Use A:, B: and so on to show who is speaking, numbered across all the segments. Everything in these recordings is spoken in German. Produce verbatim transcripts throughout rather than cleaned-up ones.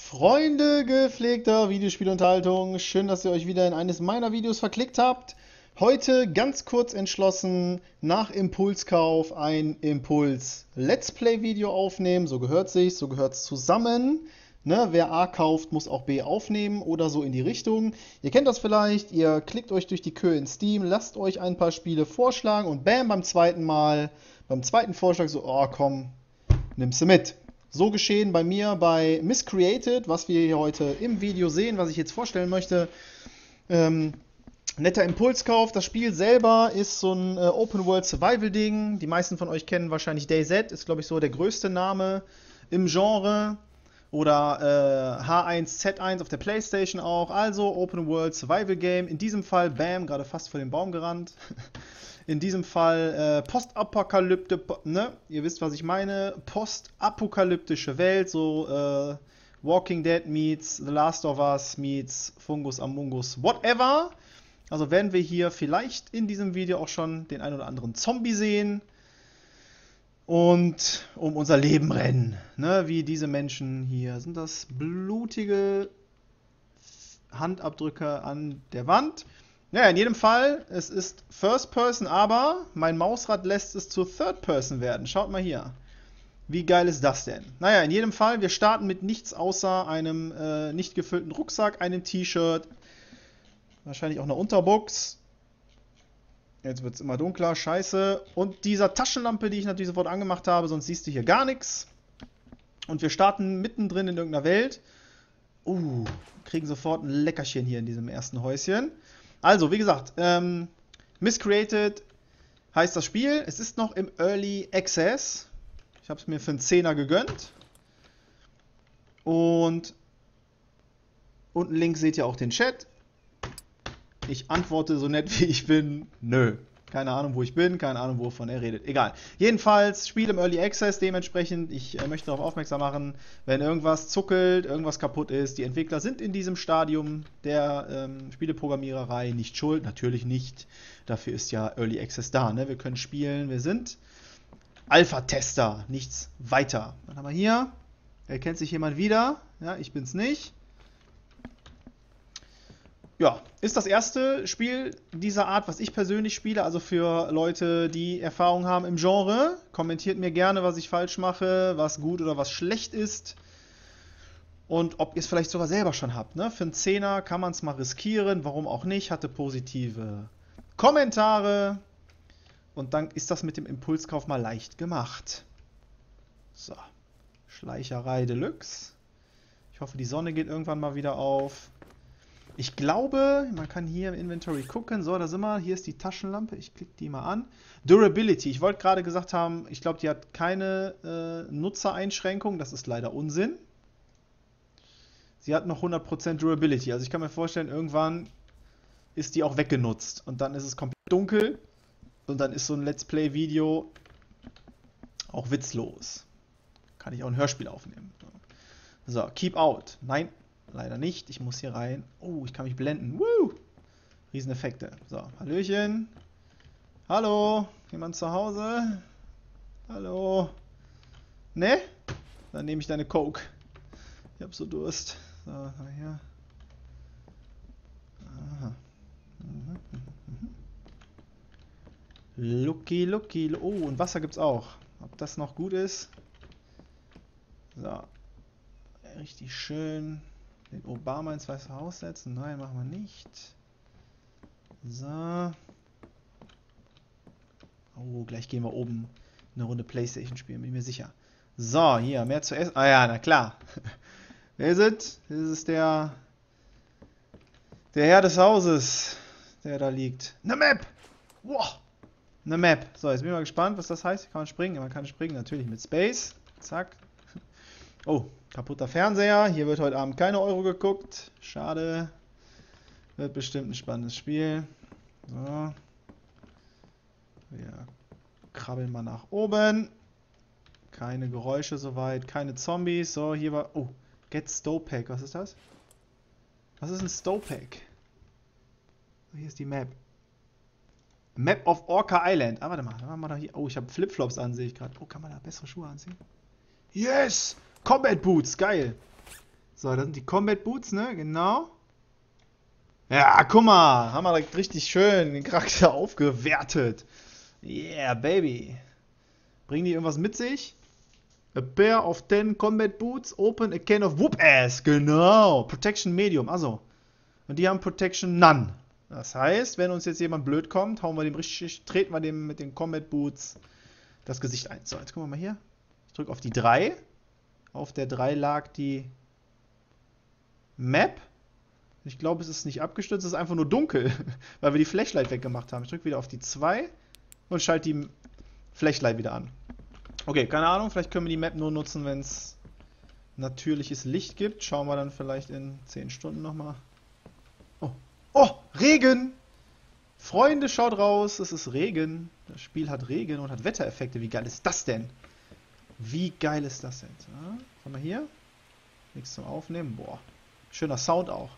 A: Freunde gepflegter Videospielunterhaltung, schön, dass ihr euch wieder in eines meiner Videos verklickt habt. Heute ganz kurz entschlossen nach Impulskauf ein Impuls-Let's Play-Video aufnehmen. So gehört sich, so gehört es zusammen. Ne? Wer A kauft, muss auch B aufnehmen oder so in die Richtung. Ihr kennt das vielleicht, ihr klickt euch durch die Kühe in Steam, lasst euch ein paar Spiele vorschlagen und bam, beim zweiten Mal, beim zweiten Vorschlag so, oh komm, nimmst du mit. So geschehen bei mir bei Miscreated, was wir hier heute im Video sehen, was ich jetzt vorstellen möchte. Ähm, netter Impulskauf. Das Spiel selber ist so ein äh, Open-World-Survival-Ding. Die meisten von euch kennen wahrscheinlich DayZ, ist glaube ich so der größte Name im Genre. Oder äh, H eins Z eins auf der Playstation auch. Also Open-World-Survival-Game. In diesem Fall, bam, gerade fast vor den Baum gerannt. In diesem Fall äh, Postapokalypte, ne? Ihr wisst, was ich meine. Postapokalyptische Welt, so äh, Walking Dead meets The Last of Us meets Fungus Amungus, whatever. Also werden wir hier vielleicht in diesem Video auch schon den ein oder anderen Zombie sehen und um unser Leben rennen. Ne? Wie diese Menschen hier. Sind das blutige Handabdrücke an der Wand? Ja, in jedem Fall, es ist First Person, aber mein Mausrad lässt es zur Third Person werden. Schaut mal hier. Wie geil ist das denn? Naja, in jedem Fall, wir starten mit nichts außer einem äh, nicht gefüllten Rucksack, einem T-Shirt, wahrscheinlich auch einer Unterbox. Jetzt wird es immer dunkler, scheiße. Und dieser Taschenlampe, die ich natürlich sofort angemacht habe, sonst siehst du hier gar nichts. Und wir starten mittendrin in irgendeiner Welt. Uh, kriegen sofort ein Leckerchen hier in diesem ersten Häuschen. Also, wie gesagt, ähm, Miscreated heißt das Spiel. Es ist noch im Early Access. Ich habe es mir für einen Zehner gegönnt. Und unten links seht ihr auch den Chat. Ich antworte so nett wie ich bin, nö. Keine Ahnung, wo ich bin, keine Ahnung, wovon er redet. Egal. Jedenfalls, Spiel im Early Access, dementsprechend, ich äh, möchte darauf aufmerksam machen, wenn irgendwas zuckelt, irgendwas kaputt ist. Die Entwickler sind in diesem Stadium der ähm, Spieleprogrammiererei nicht schuld. Natürlich nicht. Dafür ist ja Early Access da. Ne? Wir können spielen, wir sind Alpha-Tester, nichts weiter. Dann haben wir hier, erkennt sich jemand wieder? Ja, ich bin's nicht. Ja, ist das erste Spiel dieser Art, was ich persönlich spiele, also für Leute, die Erfahrung haben im Genre. Kommentiert mir gerne, was ich falsch mache, was gut oder was schlecht ist. Und ob ihr es vielleicht sogar selber schon habt. Ne? Für einen Zehner kann man es mal riskieren, warum auch nicht. Hatte positive Kommentare. Und dann ist das mit dem Impulskauf mal leicht gemacht. So, Schleicherei Deluxe. Ich hoffe, die Sonne geht irgendwann mal wieder auf. Ich glaube, man kann hier im Inventory gucken. So, da sind wir. Hier ist die Taschenlampe. Ich klicke die mal an. Durability. Ich wollte gerade gesagt haben, ich glaube, die hat keine äh, Nutzereinschränkung. Das ist leider Unsinn. Sie hat noch hundert Prozent Durability. Also ich kann mir vorstellen, irgendwann ist die auch weggenutzt. Und dann ist es komplett dunkel. Und dann ist so ein Let's Play-Video auch witzlos. Kann ich auch ein Hörspiel aufnehmen. So, Keep Out. Nein. Leider nicht. Ich muss hier rein. Oh, ich kann mich blenden. Woo! Rieseneffekte. So, Hallöchen. Hallo? Jemand zu Hause? Hallo? Ne? Dann nehme ich deine Coke. Ich hab so Durst. So, hier. Aha. Mhm, mhm. Lucky, lucky. Oh, und Wasser gibt's auch. Ob das noch gut ist? So. Richtig schön. Den Obama ins Weiße Haus setzen? Nein, machen wir nicht. So. Oh, gleich gehen wir oben eine Runde Playstation spielen, bin ich mir sicher. So, hier, mehr zu essen. Ah ja, na klar. Wer ist es? Das ist der, der Herr des Hauses, der da liegt. Eine Map! Wow! Eine Map. So, jetzt bin ich mal gespannt, was das heißt. Kann man springen? Ja, man kann springen, natürlich mit Space. Zack. Oh, kaputter Fernseher. Hier wird heute Abend keine Euro geguckt. Schade. Wird bestimmt ein spannendes Spiel. So. Wir krabbeln mal nach oben. Keine Geräusche soweit. Keine Zombies. So, hier war... Oh, Get Stopack. Was ist das? Was ist ein Stopack? Hier ist die Map. Map of Orca Island. Ah, warte mal. Da mal da hier. Oh, ich habe Flipflops an, sehe ich gerade. Oh, kann man da bessere Schuhe anziehen? Yes! Combat Boots, geil. So, das sind die Combat Boots, ne? Genau. Ja, guck mal. Haben wir direkt richtig schön den Charakter aufgewertet. Yeah, baby. Bringen die irgendwas mit sich? A pair of ten combat boots open a can of whoop ass. Genau. Protection Medium. Also. Und die haben Protection None. Das heißt, wenn uns jetzt jemand blöd kommt, hauen wir dem richtig, treten wir dem mit den Combat Boots das Gesicht ein. So, jetzt gucken wir mal hier. Ich drücke auf die drei. Auf der drei lag die Map. Ich glaube, es ist nicht abgestürzt, es ist einfach nur dunkel, weil wir die Flashlight weggemacht haben. Ich drücke wieder auf die zwei und schalte die Flashlight wieder an. Okay, keine Ahnung, vielleicht können wir die Map nur nutzen, wenn es natürliches Licht gibt. Schauen wir dann vielleicht in zehn Stunden nochmal. Oh, oh, Regen! Freunde, schaut raus, es ist Regen. Das Spiel hat Regen und hat Wettereffekte. Wie geil ist das denn? Wie geil ist das denn? Ja, haben wir hier? Nichts zum Aufnehmen. Boah, schöner Sound auch.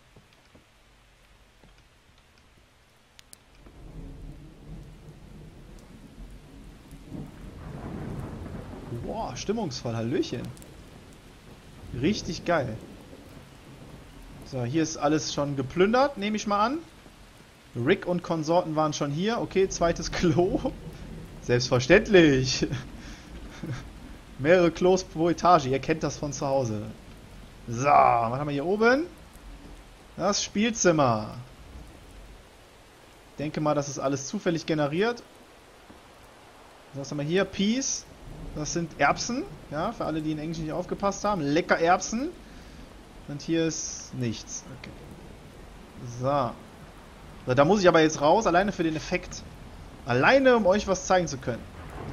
A: Boah, stimmungsvoll, Hallöchen. Richtig geil. So, hier ist alles schon geplündert, nehme ich mal an. Rick und Konsorten waren schon hier. Okay, zweites Klo. Selbstverständlich. Mehrere Klos pro Etage. Ihr kennt das von zu Hause. So, was haben wir hier oben? Das Spielzimmer. Ich denke mal, das ist alles zufällig generiert. Was haben wir hier? Peas. Das sind Erbsen. Ja, für alle, die in Englisch nicht aufgepasst haben. Lecker Erbsen. Und hier ist nichts. Okay. So. So, da muss ich aber jetzt raus, alleine für den Effekt. Alleine, um euch was zeigen zu können.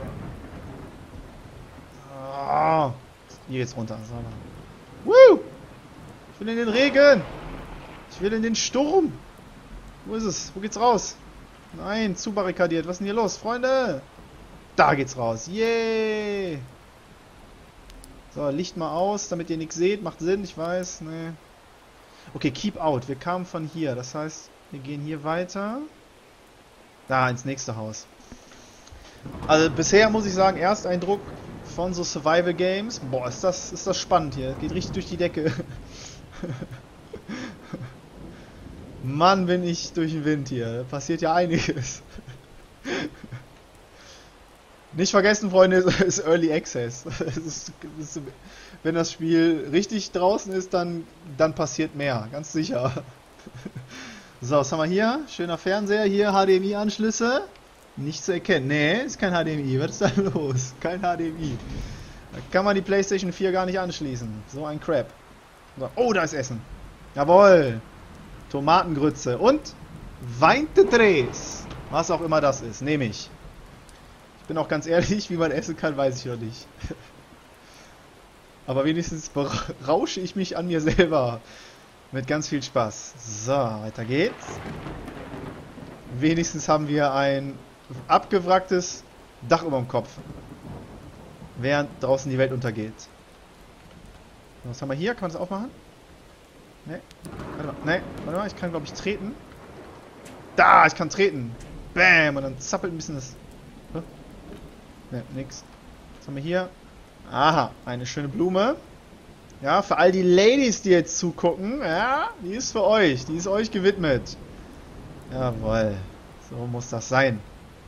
A: So. Oh. Hier geht's runter. So. Woo! Ich will in den Regen. Ich will in den Sturm. Wo ist es? Wo geht's raus? Nein, zu barrikadiert. Was ist denn hier los, Freunde? Da geht's raus. Yay! So, Licht mal aus, damit ihr nichts seht. Macht Sinn, ich weiß. Nee. Okay, keep out. Wir kamen von hier. Das heißt, wir gehen hier weiter. Da, ins nächste Haus. Also bisher muss ich sagen, Ersteindruck von so Survival Games. Boah, ist das, ist das spannend hier. Geht richtig durch die Decke. Mann, bin ich durch den Wind hier. Da passiert ja einiges. Nicht vergessen, Freunde, es ist Early Access. Es ist, es ist, wenn das Spiel richtig draußen ist, dann, dann passiert mehr. Ganz sicher. So, was haben wir hier? Schöner Fernseher. Hier H D M I-Anschlüsse. Nicht zu erkennen. Nee, ist kein H D M I. Was ist da los? Kein H D M I. Da kann man die PlayStation vier gar nicht anschließen. So ein Crap. So. Oh, da ist Essen. Jawohl. Tomatengrütze. Und Weinte Drehs. Was auch immer das ist. Nehme ich. Ich bin auch ganz ehrlich, wie man essen kann, weiß ich noch nicht. Aber wenigstens berausche ich mich an mir selber. Mit ganz viel Spaß. So, weiter geht's. Wenigstens haben wir ein abgewracktes Dach über dem Kopf. Während draußen die Welt untergeht. Was haben wir hier? Kann man das aufmachen? Ne. Warte mal. Ne, warte mal. Ich kann, glaube ich, treten. Da, ich kann treten. Bam. Und dann zappelt ein bisschen das... Ne, nix. Was haben wir hier? Aha, eine schöne Blume. Ja, für all die Ladies, die jetzt zugucken, ja, die ist für euch. Die ist euch gewidmet. Jawohl. So muss das sein.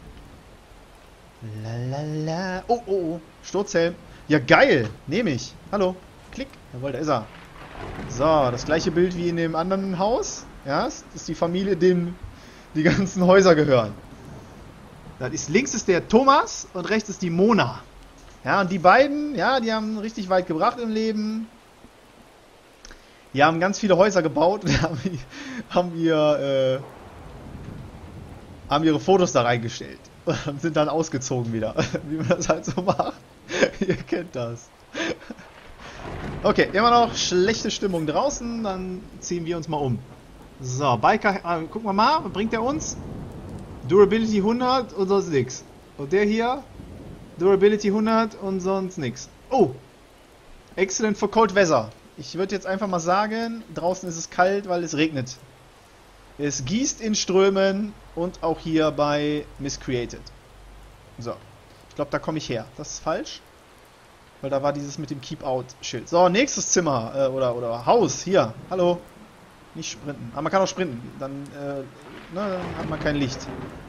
A: Lalala. Oh, oh, oh. Sturzhelm. Ja, geil. Nehme ich. Hallo. Klick. Jawohl, da ist er. So, das gleiche Bild wie in dem anderen Haus. Ja, das ist die Familie, dem die ganzen Häuser gehören. Das ist, links ist der Thomas und rechts ist die Mona. Ja, und die beiden, ja, die haben richtig weit gebracht im Leben. Die haben ganz viele Häuser gebaut und haben, haben, ihr, äh, haben ihre Fotos da reingestellt. Und sind dann ausgezogen wieder. Wie man das halt so macht. Ihr kennt das. Okay, immer noch schlechte Stimmung draußen. Dann ziehen wir uns mal um. So, Biker, äh, gucken wir mal, was bringt der uns? Durability hundert und sonst nix. Und der hier, Durability hundert und sonst nix. Oh! Excellent for Cold Weather. Ich würde jetzt einfach mal sagen, draußen ist es kalt, weil es regnet. Es gießt in Strömen und auch hier bei Miscreated. So. Ich glaube, da komme ich her. Das ist falsch. Weil da war dieses mit dem Keep-Out-Schild. So, nächstes Zimmer. Äh, oder, oder Haus. Hier. Hallo. Nicht sprinten. Aber man kann auch sprinten. Dann, äh, na, dann hat man kein Licht.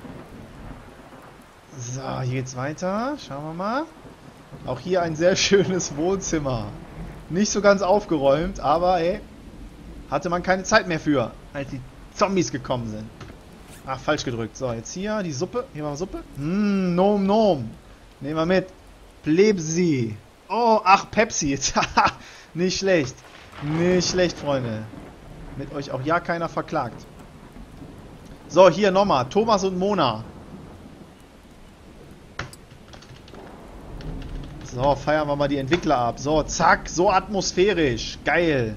A: So, hier geht's weiter. Schauen wir mal. Auch hier ein sehr schönes Wohnzimmer. Nicht so ganz aufgeräumt, aber ey, hatte man keine Zeit mehr für, als die Zombies gekommen sind. Ach, falsch gedrückt. So, jetzt hier die Suppe. Hier war Suppe. Hm, Nom Nom. Nehmen wir mit. Plebsi. Oh, ach, Pepsi. Nicht schlecht. Nicht schlecht, Freunde. Mit euch auch ja keiner verklagt. So, hier nochmal. Thomas und Mona. So, feiern wir mal die Entwickler ab. So, zack. So atmosphärisch. Geil.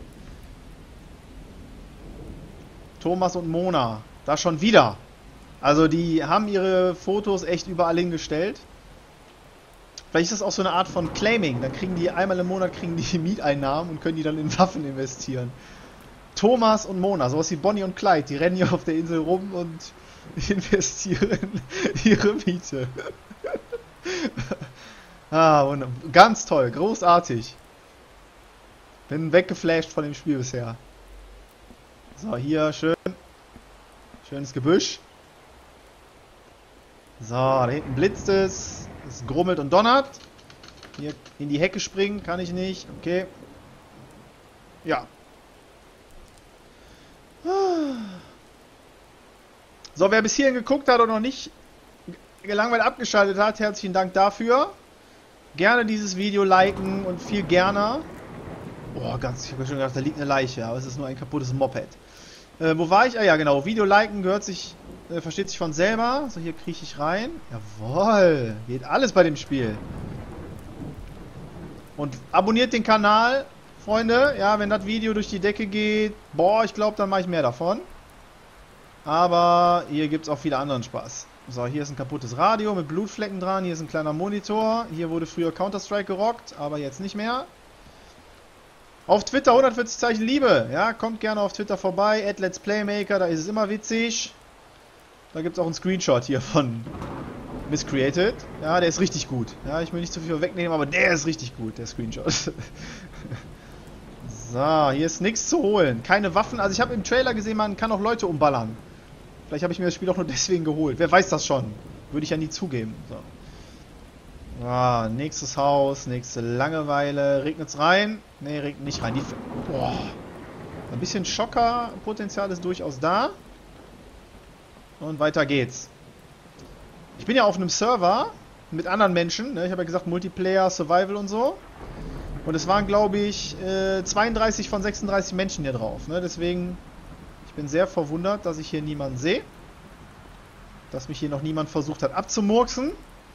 A: Thomas und Mona. Da schon wieder. Also die haben ihre Fotos echt überall hingestellt. Vielleicht ist das auch so eine Art von Claiming. Dann kriegen die einmal im Monat kriegen die Mieteinnahmen und können die dann in Waffen investieren. Thomas und Mona, sowas wie Bonnie und Clyde, die rennen hier auf der Insel rum und investieren ihre Miete. Ah, wunderbar. Ganz toll, großartig. Bin weggeflasht von dem Spiel bisher. So, hier schön. Schönes Gebüsch. So, da hinten blitzt es. Es grummelt und donnert. Hier in die Hecke springen kann ich nicht. Okay. Ja. So, wer bis hierhin geguckt hat und noch nicht gelangweilt abgeschaltet hat, herzlichen Dank dafür. Gerne dieses Video liken und viel gerne. Oh, ganz, ich habe schon gedacht, da liegt eine Leiche, aber es ist nur ein kaputtes Moped. Äh, wo war ich? Ah ja, genau. Video liken gehört sich, äh, versteht sich von selber. So, hier krieche ich rein. Jawohl. Geht alles bei dem Spiel. Und abonniert den Kanal, Freunde. Ja, wenn das Video durch die Decke geht, boah, ich glaube, dann mache ich mehr davon. Aber hier gibt es auch viele anderen Spaß. So, hier ist ein kaputtes Radio mit Blutflecken dran. Hier ist ein kleiner Monitor. Hier wurde früher Counter-Strike gerockt, aber jetzt nicht mehr. Auf Twitter hundertvierzig Zeichen Liebe. Ja, kommt gerne auf Twitter vorbei. at Let's Playmaker, da ist es immer witzig. Da gibt es auch einen Screenshot hier von Miscreated. Ja, der ist richtig gut. Ja, ich will nicht zu viel wegnehmen, aber der ist richtig gut, der Screenshot. So, hier ist nichts zu holen. Keine Waffen. Also ich habe im Trailer gesehen, man kann auch Leute umballern. Vielleicht habe ich mir das Spiel auch nur deswegen geholt. Wer weiß das schon? Würde ich ja nie zugeben. So. Ah, nächstes Haus, nächste Langeweile. Regnet's rein? Ne, regnet nicht rein. Die, boah. Ein bisschen Schockerpotenzial ist durchaus da. Und weiter geht's. Ich bin ja auf einem Server mit anderen Menschen. Ne? Ich habe ja gesagt Multiplayer, Survival und so. Und es waren, glaube ich, äh, zweiunddreißig von sechsunddreißig Menschen hier drauf. Ne? Deswegen, ich bin sehr verwundert, dass ich hier niemanden sehe. Dass mich hier noch niemand versucht hat abzumurksen.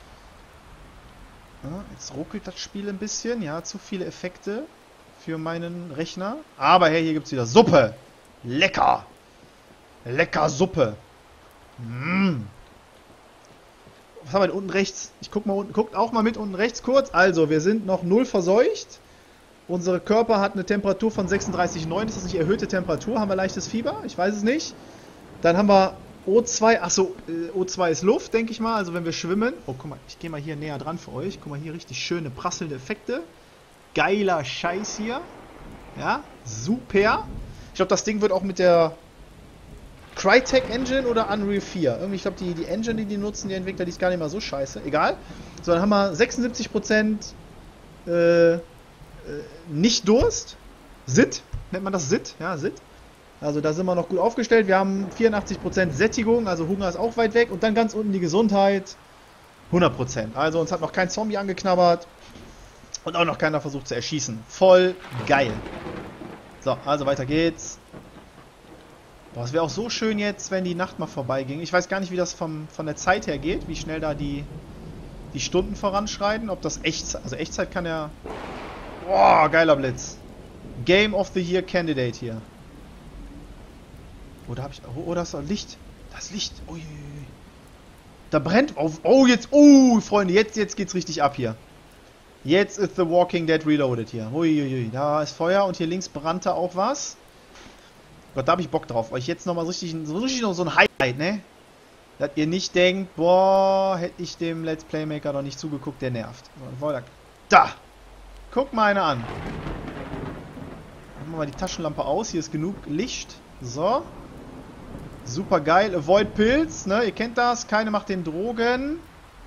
A: Ja, jetzt ruckelt das Spiel ein bisschen. Ja, zu viele Effekte für meinen Rechner. Aber hey, hier gibt es wieder Suppe. Lecker. Lecker Suppe. Mmh. Was haben wir denn unten rechts? Ich guck mal unten, guckt auch mal mit unten rechts kurz. Also, wir sind noch null verseucht. Unsere Körper hat eine Temperatur von sechsunddreißig Komma neun. Ist das nicht erhöhte Temperatur? Haben wir leichtes Fieber? Ich weiß es nicht. Dann haben wir O zwei. Achso, O zwei ist Luft, denke ich mal. Also, wenn wir schwimmen. Oh, guck mal, ich gehe mal hier näher dran für euch. Guck mal, hier richtig schöne prasselnde Effekte. Geiler Scheiß hier. Ja, super. Ich glaube, das Ding wird auch mit der Crytek Engine oder Unreal vier. Irgendwie, ich glaube, die, die Engine, die die nutzen, die Entwickler, die ist gar nicht mal so scheiße. Egal. So, dann haben wir sechsundsiebzig Prozent äh, äh, nicht Durst. S I T, nennt man das S I T? Ja, S I T. Also da sind wir noch gut aufgestellt. Wir haben vierundachtzig Prozent Sättigung, also Hunger ist auch weit weg. Und dann ganz unten die Gesundheit, hundert Prozent. Also uns hat noch kein Zombie angeknabbert. Und auch noch keiner versucht zu erschießen. Voll geil. So, also weiter geht's. Boah, es wäre auch so schön jetzt, wenn die Nacht mal vorbeiging. Ich weiß gar nicht, wie das vom, von der Zeit her geht, wie schnell da die, die Stunden voranschreiten. Ob das Echtzeit, also Echtzeit kann ja... Boah, geiler Blitz. Game of the Year Candidate hier. Oh, da hab ich... Oh, da ist doch Licht. Das Licht. Ui. Da brennt auf... Oh, jetzt... Oh, Freunde, jetzt, jetzt geht's richtig ab hier. Jetzt ist The Walking Dead Reloaded hier. Uiuiui, da ist Feuer und hier links brannte auch was. Gott, da habe ich Bock drauf. Euch jetzt nochmal so richtig, so richtig noch so ein Highlight, ne? Dass ihr nicht denkt, boah, hätte ich dem Let's Playmaker noch nicht zugeguckt, der nervt. So, da! Guck mal eine an. Machen wir mal die Taschenlampe aus. Hier ist genug Licht. So. Super geil. Avoid Pilz, ne? Ihr kennt das. Keine macht den Drogen.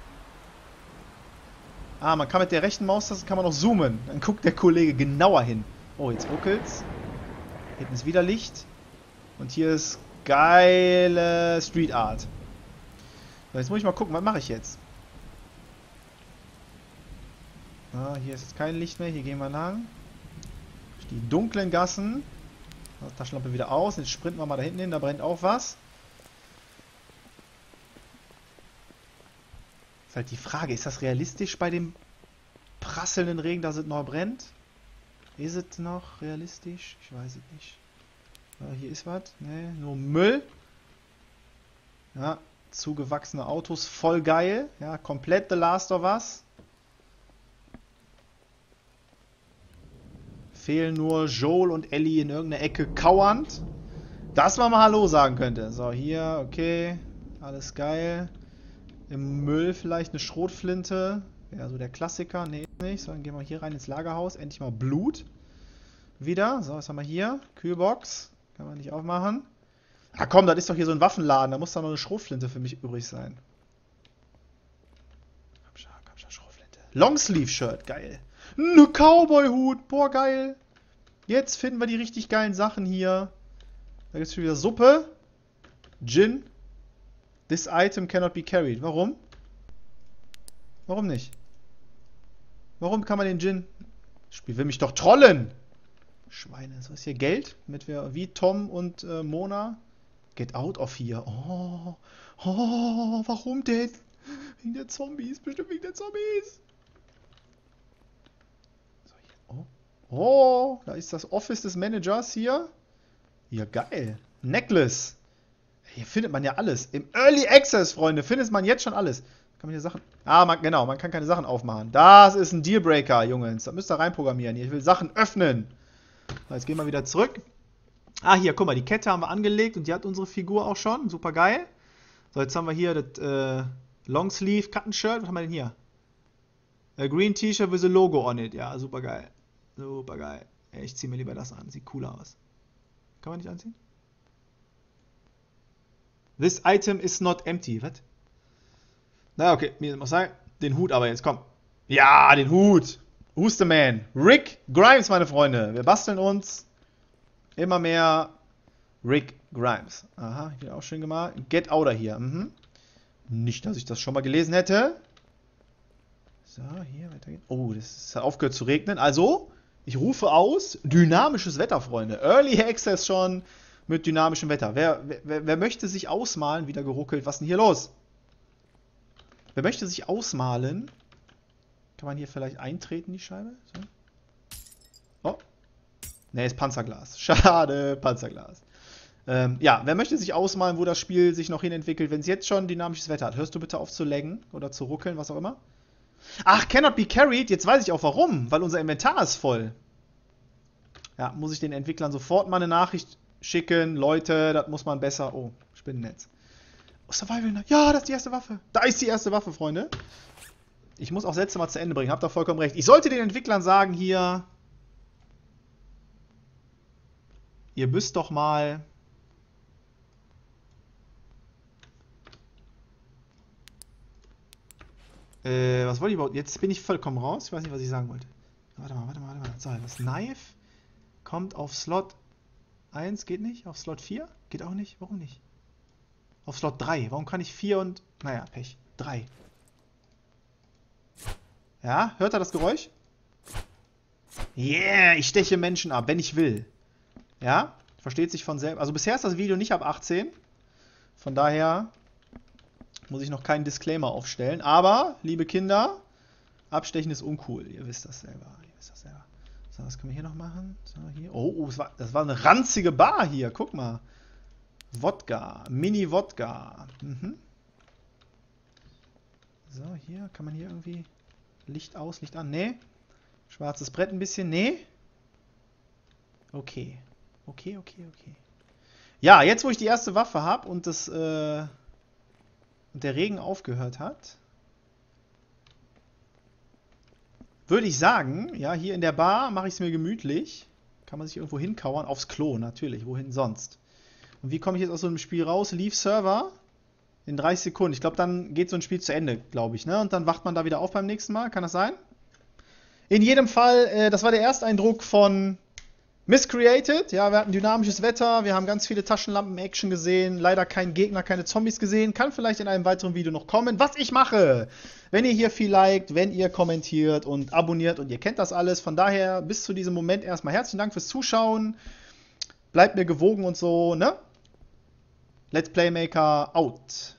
A: Ah, man kann mit der rechten Maustaste kann man noch zoomen. Dann guckt der Kollege genauer hin. Oh, jetzt ruckelt's. Hinten ist wieder Licht. Und hier ist geile Street Art. So, jetzt muss ich mal gucken, was mache ich jetzt? Ah, hier ist jetzt kein Licht mehr. Hier gehen wir lang. Die dunklen Gassen. Taschenlampe wieder aus. Jetzt sprinten wir mal da hinten hin. Da brennt auch was. Ist halt die Frage, ist das realistisch bei dem prasselnden Regen, dass es noch brennt? Ist es noch realistisch? Ich weiß es nicht. Ja, hier ist was. Ne, nur Müll. Ja, zugewachsene Autos. Voll geil. Ja, komplett The Last of Us. Fehlen nur Joel und Ellie in irgendeiner Ecke kauernd. Dass man mal Hallo sagen könnte. So, hier, okay. Alles geil. Im Müll vielleicht eine Schrotflinte. Ja, so der Klassiker. Nee, nicht. So, dann gehen wir hier rein ins Lagerhaus. Endlich mal Blut. Wieder. So, was haben wir hier? Kühlbox. Kann man nicht aufmachen. Ah komm, das ist doch hier so ein Waffenladen. Da muss da noch eine Schrotflinte für mich übrig sein. Komm schon, komm schon, Schrotflinte. Longsleeve-Shirt. Geil. Ne Cowboy-Hut. Boah, geil. Jetzt finden wir die richtig geilen Sachen hier. Da gibt es schon wieder Suppe. Gin. This item cannot be carried. Warum? Warum nicht? Warum kann man den Gin... Das Spiel will mich doch trollen. Schweine. So ist hier Geld. Damit wir wie Tom und äh, Mona... Get out of here. Oh. Oh, warum denn? Wegen der Zombies. Bestimmt wegen der Zombies. Oh. Oh, da ist das Office des Managers hier. Ja, geil. Necklace. Hier findet man ja alles. Im Early Access, Freunde, findet man jetzt schon alles. Kann man hier Sachen... Ah, man, genau, man kann keine Sachen aufmachen. Das ist ein Dealbreaker, Jungs. Da müsst ihr reinprogrammieren. Ich will Sachen öffnen. So, jetzt gehen wir wieder zurück. Ah, hier, guck mal, die Kette haben wir angelegt und die hat unsere Figur auch schon. Super geil. So, jetzt haben wir hier das äh, Longsleeve Cotton Shirt. Was haben wir denn hier? A green T-Shirt with a logo on it. Ja, super geil. Super geil. Ich ziehe mir lieber das an. Sieht cooler aus. Kann man nicht anziehen? This item is not empty. Was? Na, okay. Mir muss sagen, den Hut aber jetzt, komm. Ja, den Hut. Who's the man? Rick Grimes, meine Freunde. Wir basteln uns immer mehr Rick Grimes. Aha, hier auch schön gemalt. Get Outer hier. Mhm. Nicht, dass ich das schon mal gelesen hätte. So, hier weitergehen. Oh, das hat aufgehört zu regnen. Also, ich rufe aus, dynamisches Wetter, Freunde. Early Access schon mit dynamischem Wetter. Wer, wer, wer möchte sich ausmalen? Wieder geruckelt. Was ist denn hier los? Wer möchte sich ausmalen? Kann man hier vielleicht eintreten, die Scheibe? So. Oh. Ne, ist Panzerglas. Schade, Panzerglas. Ähm, ja, wer möchte sich ausmalen, wo das Spiel sich noch hin entwickelt, wenn es jetzt schon dynamisches Wetter hat? Hörst du bitte auf zu laggen oder zu ruckeln, was auch immer? Ach, cannot be carried. Jetzt weiß ich auch warum. Weil unser Inventar ist voll. Ja, muss ich den Entwicklern sofort mal eine Nachricht schicken. Leute, das muss man besser... Oh, Spinnennetz. Oh, Survival... Ja, das ist die erste Waffe. Da ist die erste Waffe, Freunde. Ich muss auch Sätze mal zu Ende bringen. Habt ihr vollkommen recht. Ich sollte den Entwicklern sagen hier... Ihr müsst doch mal... Äh, was wollte ich überhaupt? Jetzt bin ich vollkommen raus. Ich weiß nicht, was ich sagen wollte. Warte mal, warte mal, warte mal. So, das Knife kommt auf Slot eins. Geht nicht? Auf Slot vier? Geht auch nicht? Warum nicht? Auf Slot drei. Warum kann ich vier und... Naja, Pech. drei. Ja, hört ihr das Geräusch? Yeah, ich steche Menschen ab, wenn ich will. Ja, versteht sich von selbst. Also bisher ist das Video nicht ab achtzehn. Von daher muss ich noch keinen Disclaimer aufstellen. Aber, liebe Kinder, Abstechen ist uncool. Ihr wisst das selber. Ihr wisst das selber. So, was können wir hier noch machen? So, hier. Oh, oh das, war, das war eine ranzige Bar hier. Guck mal. Wodka. Mini-Wodka. Mhm. So, hier. Kann man hier irgendwie Licht aus, Licht an? Nee. Schwarzes Brett ein bisschen? Nee. Okay. Okay, okay, okay. Ja, jetzt wo ich die erste Waffe habe und das äh, und der Regen aufgehört hat, würde ich sagen, ja, hier in der Bar mache ich es mir gemütlich. Kann man sich irgendwo hinkauern? Aufs Klo, natürlich. Wohin sonst? Und wie komme ich jetzt aus so einem Spiel raus? Leave Server in dreißig Sekunden. Ich glaube, dann geht so ein Spiel zu Ende, glaube ich, ne? Und dann wacht man da wieder auf beim nächsten Mal. Kann das sein? In jedem Fall, äh, das war der Ersteindruck von Miscreated. Ja, wir hatten dynamisches Wetter, wir haben ganz viele Taschenlampen-Action gesehen, leider keinen Gegner, keine Zombies gesehen. Kann vielleicht in einem weiteren Video noch kommen. Was ich mache, wenn ihr hier viel liked, wenn ihr kommentiert und abonniert und ihr kennt das alles. Von daher, bis zu diesem Moment erstmal herzlichen Dank fürs Zuschauen. Bleibt mir gewogen und so, ne? Let's Playmaker out.